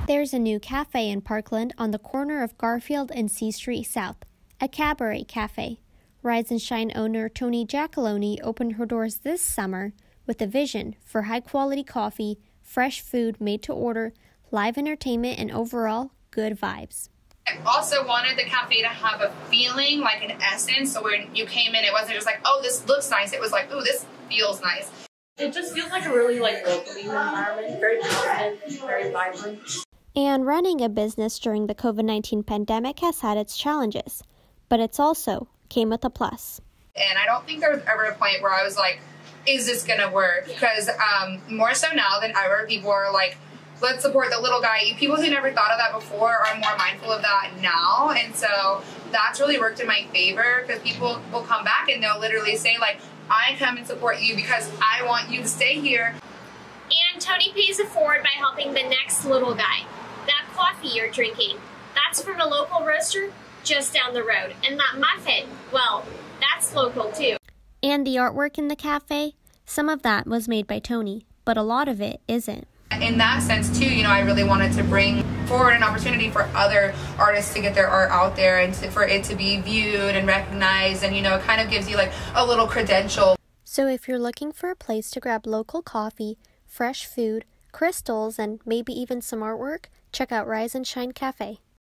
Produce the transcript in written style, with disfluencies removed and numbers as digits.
There's a new cafe in Parkland on the corner of Garfield and C Street South, a cabaret cafe. Rise and Shine owner Tony Giacalone opened her doors this summer with a vision for high-quality coffee, fresh food made to order, live entertainment, and overall good vibes. I also wanted the cafe to have a feeling, like an essence, so when you came in, it wasn't just like, oh, this looks nice. It was like, oh, this feels nice. It just feels like a really welcoming environment, very positive, very vibrant. And running a business during the COVID-19 pandemic has had its challenges, but it's also came with a plus. And I don't think there was ever a point where I was like, is this going to work? Because more so now than ever, people are like, let's support the little guy. People who never thought of that before are more mindful of that now. And so that's really worked in my favor, because people will come back and they'll literally say, like, I come and support you because I want you to stay here. And Tony pays it forward by helping the next little guy. That coffee you're drinking, that's from a local roaster just down the road. And that muffin, well, that's local too. And the artwork in the cafe, some of that was made by Tony, but a lot of it isn't. In that sense too, I really wanted to bring forward an opportunity for other artists to get their art out there and for it to be viewed and recognized, and it kind of gives you like a little credential. So if you're looking for a place to grab local coffee, fresh food, crystals, and maybe even some artwork, check out Rise and Shine Cafe.